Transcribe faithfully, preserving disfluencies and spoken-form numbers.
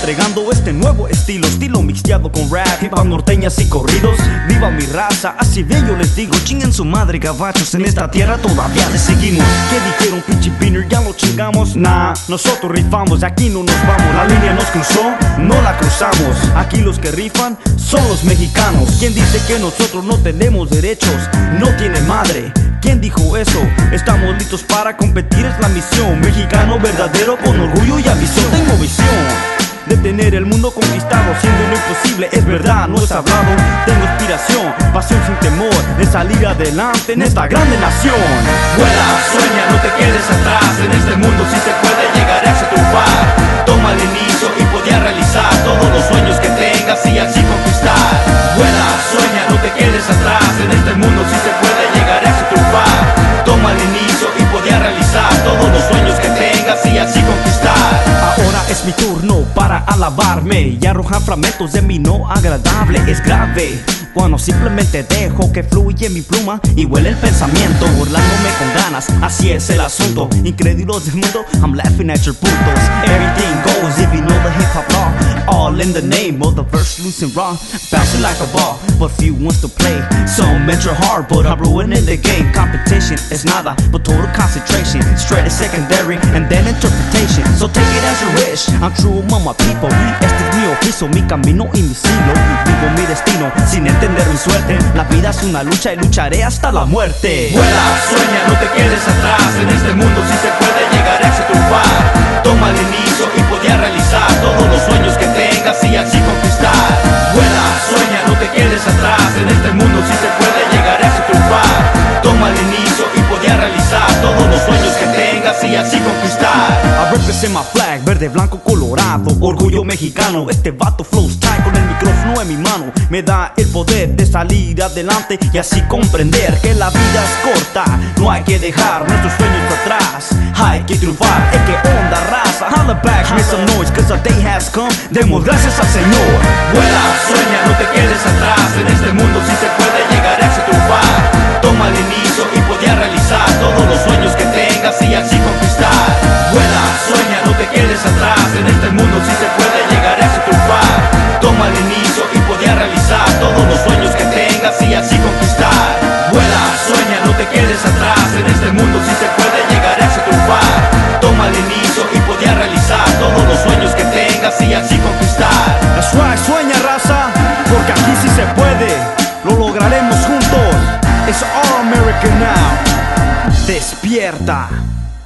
entregando este nuevo estilo, estilo mixteado con rap, hip hop, norteñas y corridos. Viva mi raza, así bien yo les digo, chinguen su madre gabachos, en esta tierra todavía le seguimos. ¿Qué dijeron pinche pinner? Ya lo chingamos. Nah, nosotros rifamos, de aquí no nos vamos. La línea nos cruzó, no la cruzamos. Aquí los que rifan son los mexicanos. ¿Quién dice que nosotros no tenemos derechos? No tiene madre. ¿Quién dijo eso? Estamos listos para competir, es la misión. Mexicano verdadero con orgullo y ambición. Tengo visión de tener el mundo conquistado, siendo lo imposible, es verdad, no es hablado. Tengo inspiración, pasión sin temor, de salir adelante en esta grande nación. Vuela, sueña, no te quedes atrás, en este mundo sí se puede llegar a triunfar. Toma el inicio y podía realizar todos los sueños que tengas y así conquistar. Vuela, sueña, no te quedes atrás, en este mundo sí se puede llegar a triunfar. Toma el inicio y podía realizar todos los sueños que tengas y así conquistar. Ahora es mi turno para alabarme y arrojar fragmentos de mi no agradable. Es grave cuando simplemente dejo que fluye mi pluma y huele el pensamiento, burlándome con ganas, así es el asunto. Incrédulos del mundo, I'm laughing at your putos. Everything goes if you know the hip hop law. All in the name of the verse loose and raw, bouncing like a ball, but few wants to play. Some enter hard, but I'm ruining the game. Competition is nada, but total concentration. Straight is secondary, and then interpretation. So take it as you wish, I'm true among my people. Este es mi oficio, mi camino y mi siglo. Vivo mi destino, sin entender mi suerte. La vida es una lucha y lucharé hasta la muerte. Vuela, sueña, no te quedes atrás, en este mundo sí se puede llegar a triunfar. Toma el inicio y podía realizar todos los sueños que tengas y así conquistar. Vuela, sueña, no te quedes atrás, en este mundo sí se puede llegar a triunfar. Toma el inicio y podía realizar todos los sueños que tengas y así conquistar. I represent my flag, verde, blanco, colorado, orgullo mexicano. Este vato flows tight con el micrófono en mi mano. Me da el poder de salir adelante y así comprender que la vida es corta. No hay que dejar nuestros sueños atrás, hay que triunfar. Es que onda raza, holla back, make some noise, cause the day has come. Demos gracias al Señor. Vuela, sueña, no te quedes atrás, en este mundo sí se puede llegar a triunfar. Toma el inicio y podía realizar todos los sueños que tengas y así conquistar. Vuela, sueña, no te quedes atrás, en este mundo sí se puede llegar a triunfar. Toma el inicio y podía realizar todos los sueños que tengas y así conquistar. Vuela, sueña, no te quedes atrás, en este mundo sí se puede llegar a triunfar. Toma el inicio y podía realizar todos los sueños que tengas y así conquistar. That's right, sueña raza, porque aquí sí se puede, lo lograremos juntos. It's all American now. Despierta.